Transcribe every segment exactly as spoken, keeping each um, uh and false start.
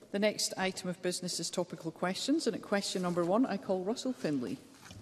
The next item of business is topical questions, and at question number one, I call Russell Findlay.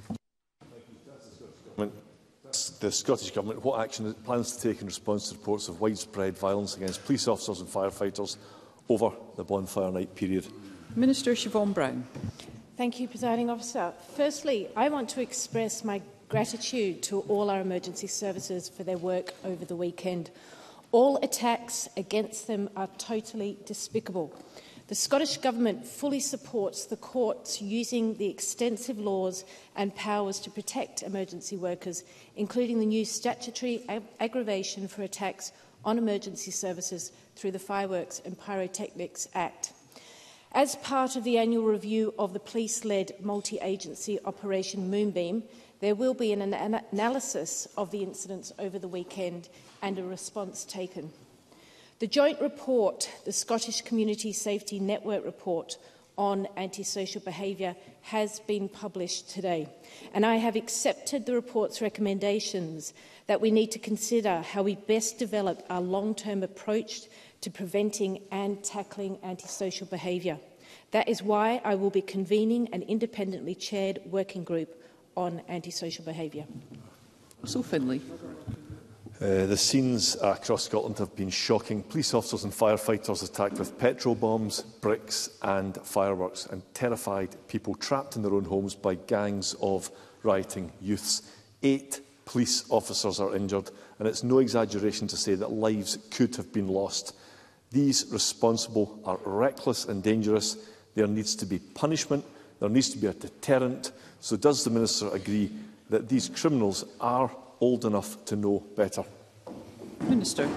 The Scottish Government, what action it plans to take in response to reports of widespread violence against police officers and firefighters over the bonfire night period? Minister Siobhan Brown. Thank you, Presiding Officer. Firstly, I want to express my gratitude to all our emergency services for their work over the weekend. All attacks against them are totally despicable. The Scottish Government fully supports the courts using the extensive laws and powers to protect emergency workers, including the new statutory ag aggravation for attacks on emergency services through the Fireworks and Pyrotechnics Act. As part of the annual review of the police-led multi-agency Operation Moonbeam, there will be an ana analysis of the incidents over the weekend and a response taken. The joint report, the Scottish Community Safety Network report on antisocial behaviour, has been published today, and I have accepted the report's recommendations that we need to consider how we best develop our long-term approach to preventing and tackling antisocial behaviour. That is why I will be convening an independently chaired working group on antisocial behaviour. Russell Findlay. Uh, the scenes across Scotland have been shocking. Police officers and firefighters attacked with petrol bombs, bricks and fireworks, and terrified people trapped in their own homes by gangs of rioting youths. Eight police officers are injured, and it's no exaggeration to say that lives could have been lost. These responsible are reckless and dangerous. There needs to be punishment. There needs to be a deterrent. So does the Minister agree that these criminals are old enough to know better? Minister.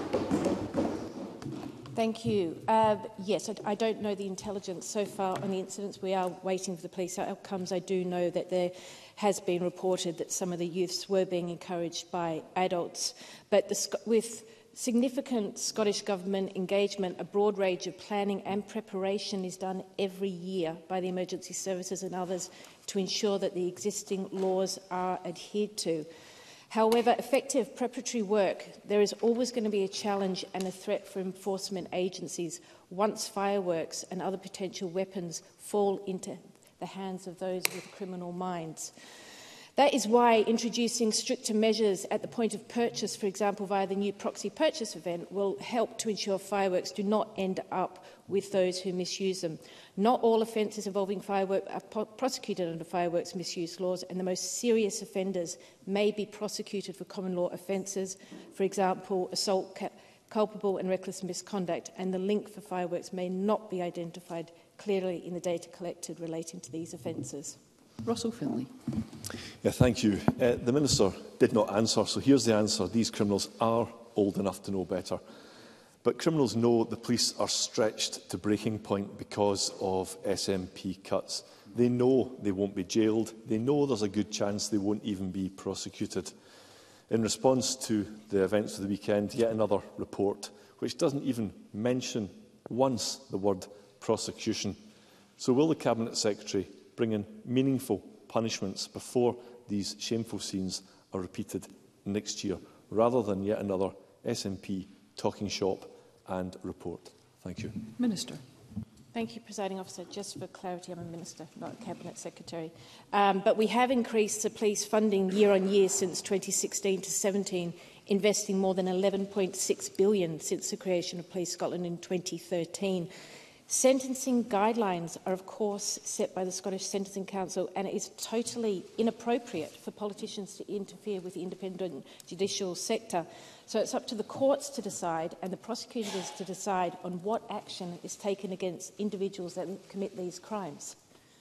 Thank you. Uh, yes, I, I don't know the intelligence so far on the incidents. We are waiting for the police outcomes. I do know that there has been reported that some of the youths were being encouraged by adults. But the, with significant Scottish Government engagement, a broad range of planning and preparation is done every year by the emergency services and others to ensure that the existing laws are adhered to. However, effective preparatory work, there is always going to be a challenge and a threat for enforcement agencies once fireworks and other potential weapons fall into the hands of those with criminal minds. That is why introducing stricter measures at the point of purchase, for example, via the new proxy purchase event, will help to ensure fireworks do not end up with those who misuse them. Not all offences involving fireworks are prosecuted under fireworks misuse laws, and the most serious offenders may be prosecuted for common law offences, for example, assault, culpable and reckless misconduct, and the link for fireworks may not be identified clearly in the data collected relating to these offences. Russell Findlay. Yeah, thank you. Uh, the Minister did not answer, so here's the answer. These criminals are old enough to know better. But criminals know the police are stretched to breaking point because of S M P cuts. They know they won't be jailed. They know there's a good chance they won't even be prosecuted. In response to the events of the weekend, yet another report which doesn't even mention once the word prosecution. So will the Cabinet Secretary bring in meaningful punishments before these shameful scenes are repeated next year, rather than yet another S N P talking shop and report? Thank you. Minister. Thank you, Presiding Officer. Just for clarity, I'm a Minister, not a Cabinet Secretary. Um, but we have increased the police funding year on year since twenty sixteen to seventeen, investing more than eleven point six billion dollars since the creation of Police Scotland in twenty thirteen. Sentencing guidelines are, of course, set by the Scottish Sentencing Council, and it is totally inappropriate for politicians to interfere with the independent judicial sector. So it's up to the courts to decide and the prosecutors to decide on what action is taken against individuals that commit these crimes.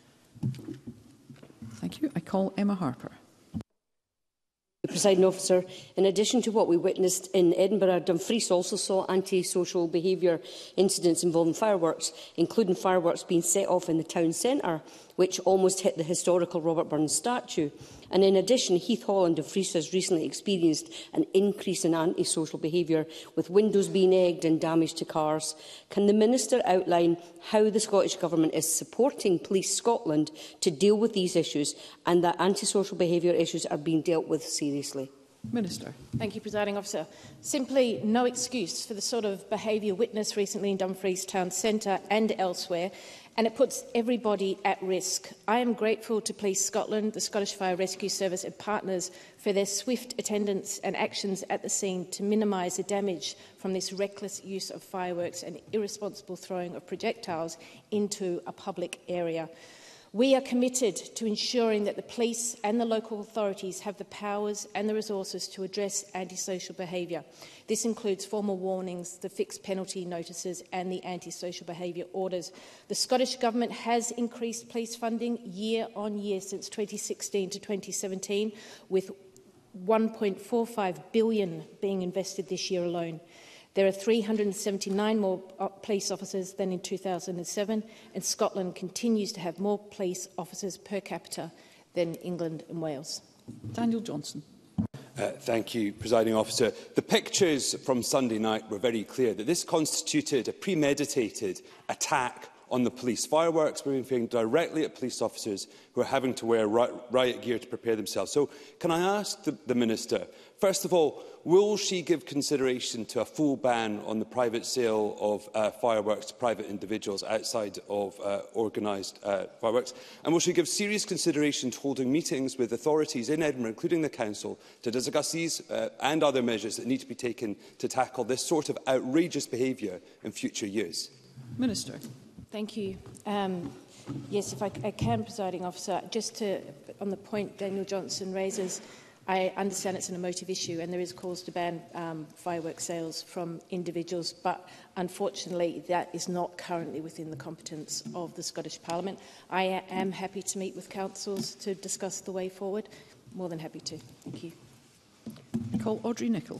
Thank you. I call Emma Harper. Presiding Officer, in addition to what we witnessed in Edinburgh, Dumfries also saw anti-social behaviour incidents involving fireworks, including fireworks being set off in the town centre, which almost hit the historical Robert Burns statue. And in addition, Heath Hall and Dumfries has recently experienced an increase in anti-social behaviour, with windows being egged and damage to cars. Can the Minister outline how the Scottish Government is supporting Police Scotland to deal with these issues, and that anti-social behaviour issues are being dealt with seriously? Minister. Thank you, Presiding Officer. Simply no excuse for the sort of behaviour witnessed recently in Dumfries Town Centre and elsewhere, and it puts everybody at risk. I am grateful to Police Scotland, the Scottish Fire Rescue Service and partners for their swift attendance and actions at the scene to minimise the damage from this reckless use of fireworks and irresponsible throwing of projectiles into a public area. We are committed to ensuring that the police and the local authorities have the powers and the resources to address antisocial behaviour. This includes formal warnings, the fixed penalty notices and the antisocial behaviour orders. The Scottish Government has increased police funding year on year since twenty sixteen to twenty seventeen, with one point four five billion dollars being invested this year alone. There are three hundred and seventy-nine more police officers than in two thousand seven, and Scotland continues to have more police officers per capita than England and Wales. Daniel Johnson. Uh, thank you, Presiding Officer. The pictures from Sunday night were very clear that this constituted a premeditated attack on the police. Fireworks were being fired directly at police officers who are having to wear ri riot gear to prepare themselves. So, can I ask the, the Minister, first of all, will she give consideration to a full ban on the private sale of uh, fireworks to private individuals outside of uh, organised uh, fireworks? And will she give serious consideration to holding meetings with authorities in Edinburgh, including the Council, to discuss these uh, and other measures that need to be taken to tackle this sort of outrageous behaviour in future years? Minister. Thank you. Um, yes, if I, I can, Presiding Officer, just to, on the point Daniel Johnson raises, I understand it's an emotive issue and there is calls to ban um, fireworks sales from individuals, but unfortunately that is not currently within the competence of the Scottish Parliament. I am happy to meet with councils to discuss the way forward. More than happy to. Thank you. I call Audrey Nicholl.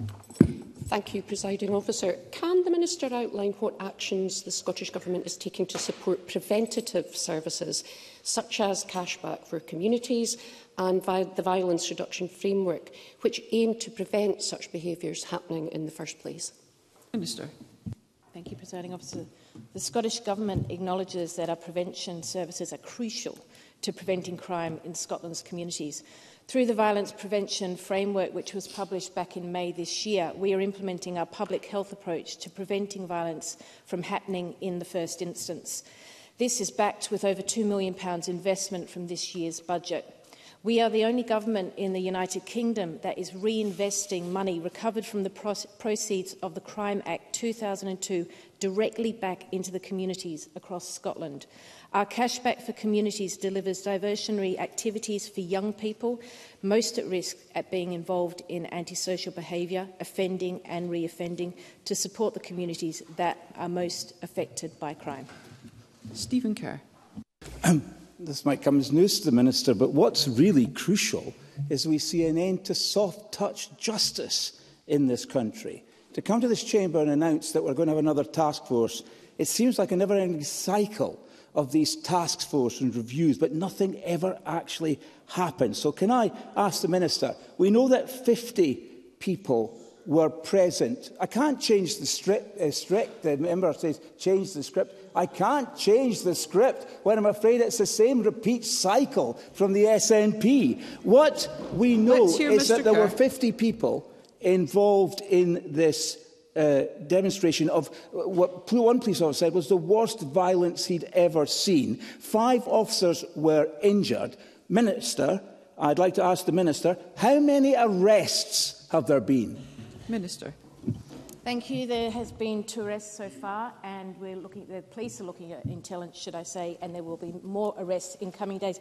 Thank you, Presiding Officer. Can the Minister outline what actions the Scottish Government is taking to support preventative services, such as cashback for communities and vi the violence reduction framework, which aim to prevent such behaviours happening in the first place? Minister. Thank you, Presiding Officer. The Scottish Government acknowledges that our prevention services are crucial to preventing crime in Scotland's communities. Through the Violence Prevention Framework, which was published back in May this year, we are implementing our public health approach to preventing violence from happening in the first instance. This is backed with over two million pounds investment from this year's budget. We are the only government in the United Kingdom that is reinvesting money recovered from the proceeds of the Crime Act two thousand two directly back into the communities across Scotland. Our Cashback for Communities delivers diversionary activities for young people, most at risk at being involved in antisocial behaviour, offending and re-offending, to support the communities that are most affected by crime. Stephen Kerr. Um, this might come as news to the Minister, but what's really crucial is we see an end to soft-touch justice in this country. To come to this chamber and announce that we're going to have another task force, it seems like a never-ending cycle of these task force and reviews, but nothing ever actually happens. So can I ask the Minister, we know that fifty people were present. I can't change the script. Uh, strict, the member says, change the script. I can't change the script when I'm afraid it's the same repeat cycle from the S N P. What we know is Mister that there Kerr. were fifty people involved in this Uh, demonstration of what one police officer said was the worst violence he'd ever seen. Five officers were injured. Minister, I'd like to ask the Minister, how many arrests have there been? Minister. Thank you. There has been two arrests so far, and we're looking. The police are looking at intelligence, should I say, and there will be more arrests in coming days.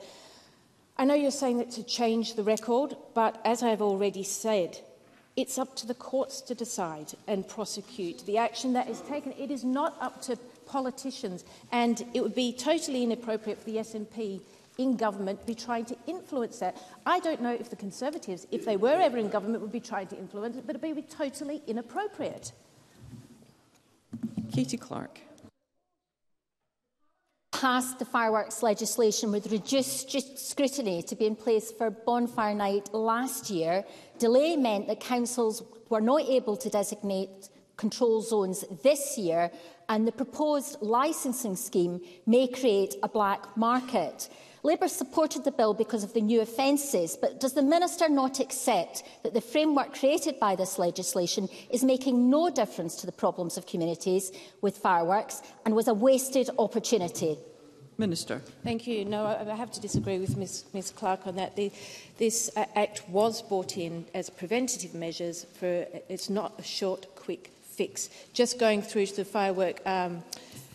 I know you're saying that to change the record, but as I've already said, it's up to the courts to decide and prosecute the action that is taken. It is not up to politicians, and it would be totally inappropriate for the S N P in government to be trying to influence that. I don't know if the Conservatives, if they were ever in government, would be trying to influence it, but it would be totally inappropriate. Katie Clark. Passed the fireworks legislation with reduced scrutiny to be in place for Bonfire Night last year. Delay meant that councils were not able to designate control zones this year, and the proposed licensing scheme may create a black market. Labour supported the bill because of the new offences, but does the Minister not accept that the framework created by this legislation is making no difference to the problems of communities with fireworks and was a wasted opportunity? Minister. Thank you. No, I, I have to disagree with Ms Ms Clark on that. The, this uh, Act was brought in as preventative measures. For it's not a short, quick fix. Just going through to the firework um,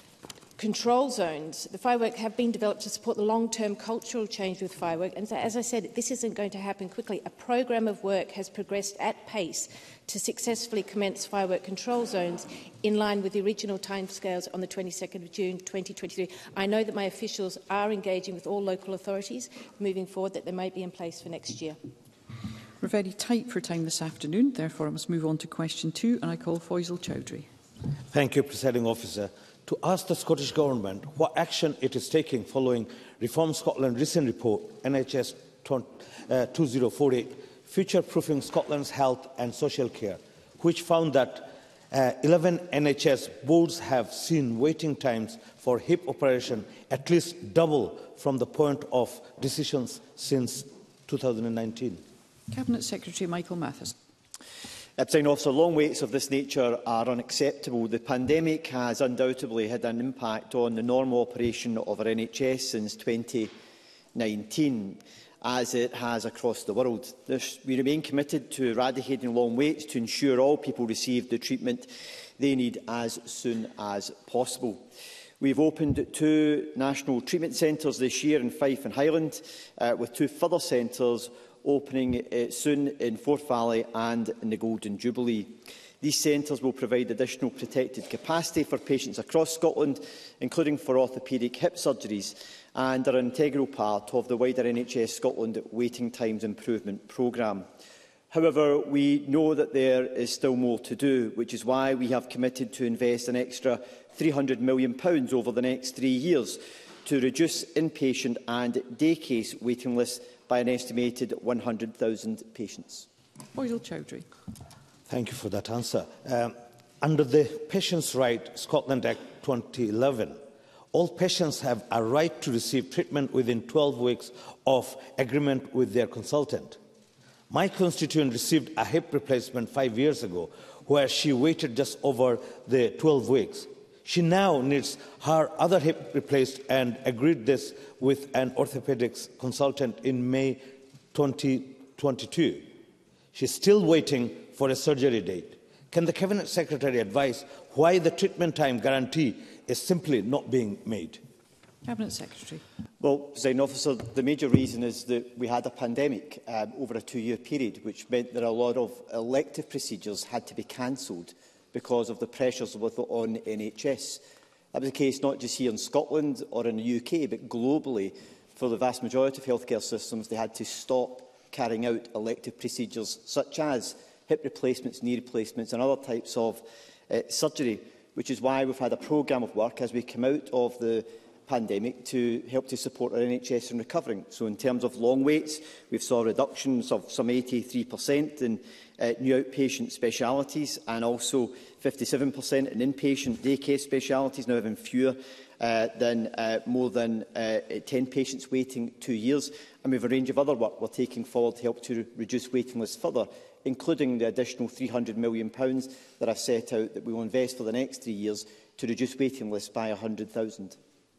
control zones. The firework have been developed to support the long-term cultural change with firework. And so, as I said, this isn't going to happen quickly. A programme of work has progressed at pace to successfully commence firework control zones in line with the original timescales on the twenty-second of June twenty twenty-three. I know that my officials are engaging with all local authorities moving forward, that they may be in place for next year. We're very tight for time this afternoon, therefore I must move on to question two, and I call Faisal Chowdhury. Thank you, Presiding Officer. To ask the Scottish Government what action it is taking following Reform Scotland's recent report, N H S two thousand forty-eight, Future-Proofing Scotland's Health and Social Care, which found that uh, eleven N H S boards have seen waiting times for hip operation at least double from the point of decisions since two thousand nineteen. Cabinet Secretary Michael Matheson. Uh, Presiding Officer, long waits of this nature are unacceptable. The pandemic has undoubtedly had an impact on the normal operation of our N H S since twenty nineteen, as it has across the world. This, we remain committed to eradicating long waits to ensure all people receive the treatment they need as soon as possible. We've opened two national treatment centres this year in Fife and Highland, uh, with two further centres opening uh, soon in Forth Valley and in the Golden Jubilee. These centres will provide additional protected capacity for patients across Scotland, including for orthopaedic hip surgeries, and are an integral part of the wider N H S Scotland Waiting Times Improvement Programme. However, we know that there is still more to do, which is why we have committed to invest an extra three hundred million pounds over the next three years to reduce inpatient and day case waiting lists by an estimated one hundred thousand patients. Faisal Chowdhury. Thank you for that answer. Um, under the Patients' Right Scotland Act twenty eleven, all patients have a right to receive treatment within twelve weeks of agreement with their consultant. My constituent received a hip replacement five years ago, where she waited just over the twelve weeks. She now needs her other hip replaced and agreed this with an orthopaedics consultant in May twenty twenty-two. She's still waiting for a surgery date. Can the Cabinet Secretary advise why the treatment time guarantee is simply not being made? Cabinet Secretary. Well, Presiding Officer, the major reason is that we had a pandemic um, over a two-year period, which meant that a lot of elective procedures had to be cancelled because of the pressures on N H S. That was the case not just here in Scotland or in the U K, but globally. For the vast majority of healthcare systems, they had to stop carrying out elective procedures such as hip replacements, knee replacements and other types of uh, surgery, which is why we've had a programme of work as we come out of the pandemic to help to support our N H S in recovering. So in terms of long waits, we've saw reductions of some eighty-three percent in uh, new outpatient specialities and also fifty-seven percent in inpatient day case specialities, now having fewer uh, than uh, more than uh, ten patients waiting two years. And we have a range of other work we're taking forward to help to reduce waiting lists further, including the additional three hundred million pounds that I've set out that we will invest for the next three years to reduce waiting lists by one hundred thousand.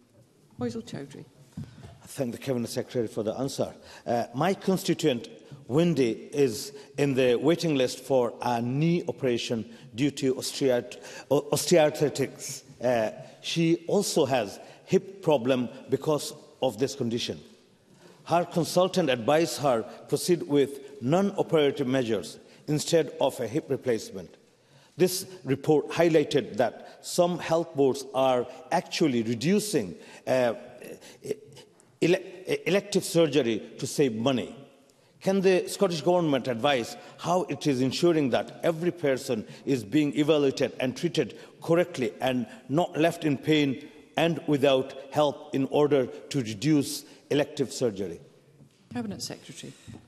Faisal Chowdhury. I thank the Cabinet Secretary for the answer. Uh, my constituent, Wendy, is in the waiting list for a knee operation due to osteoarthritis. Uh, she also has hip problem because of this condition. Her consultant advised her proceed with non-operative measures instead of a hip replacement. This report highlighted that some health boards are actually reducing uh, ele elective surgery to save money. Can the Scottish Government advise how it is ensuring that every person is being evaluated and treated correctly and not left in pain and without help in order to reduce elective surgery? Cabinet Secretary.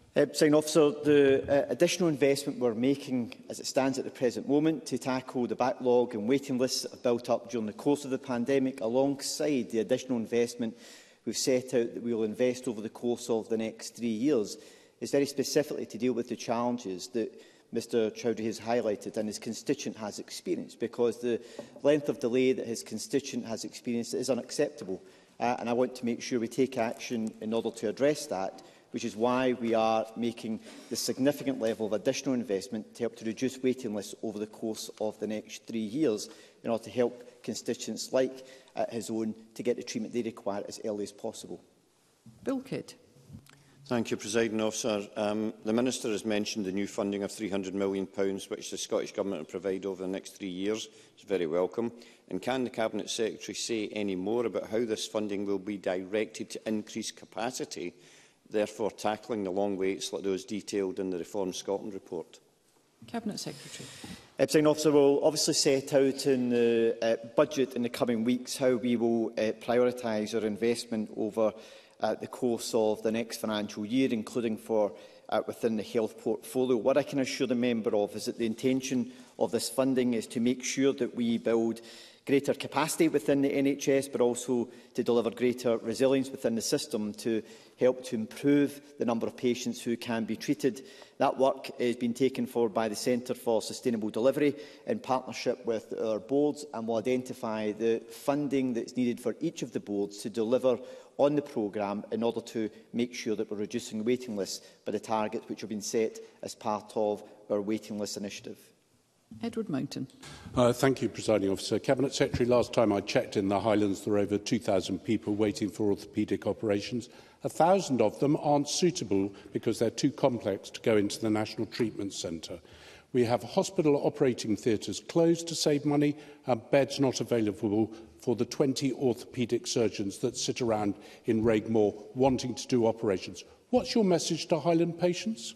Uh, Presiding Officer, the uh, additional investment we're making as it stands at the present moment to tackle the backlog and waiting lists that have built up during the course of the pandemic, alongside the additional investment we've set out that we will invest over the course of the next three years, is very specifically to deal with the challenges that Mr Chowdhury has highlighted and his constituent has experienced, because the length of delay that his constituent has experienced is unacceptable. Uh, and I want to make sure we take action in order to address that, which is why we are making the significant level of additional investment to help to reduce waiting lists over the course of the next three years in order to help constituents like uh, his own to get the treatment they require as early as possible. Bill Kidd. Thank you, Presiding Officer. Um, the Minister has mentioned the new funding of three hundred million pounds which the Scottish Government will provide over the next three years. It's very welcome. And can the Cabinet Secretary say any more about how this funding will be directed to increase capacity, therefore tackling the long waits like those detailed in the Reform Scotland report? Cabinet Secretary. Uh, Presiding Officer, will obviously set out in the uh, budget in the coming weeks how we will uh, prioritise our investment over uh, the course of the next financial year, including for uh, within the health portfolio. What I can assure the member of is that the intention of this funding is to make sure that we build greater capacity within the N H S, but also to deliver greater resilience within the system to help to improve the number of patients who can be treated. That work is being taken forward by the Centre for Sustainable Delivery in partnership with our boards, and will identify the funding that is needed for each of the boards to deliver on the programme in order to make sure that we're reducing waiting lists by the targets which have been set as part of our waiting list initiative. Edward Mountain. Uh, thank you, Presiding Officer. Cabinet Secretary, last time I checked in the Highlands, there were over two thousand people waiting for orthopaedic operations. A thousand of them aren't suitable because they're too complex to go into the National Treatment Centre. We have hospital operating theatres closed to save money and beds not available for the twenty orthopaedic surgeons that sit around in Raigmore wanting to do operations. What's your message to Highland patients?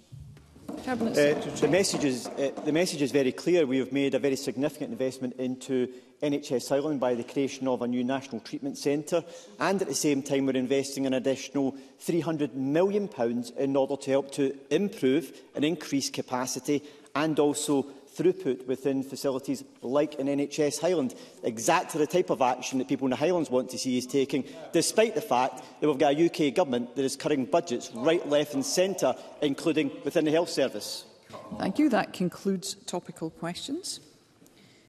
Uh, the, message is, uh, the message is very clear. We have made a very significant investment into N H S Highland by the creation of a new National Treatment Centre, and at the same time we're investing an additional three hundred million pounds in order to help to improve and increase capacity and also throughput within facilities like in N H S Highland. Exactly the type of action that people in the Highlands want to see is taking, despite the fact that we've got a U K government that is cutting budgets right, left and centre, including within the health service. Thank you. That concludes topical questions.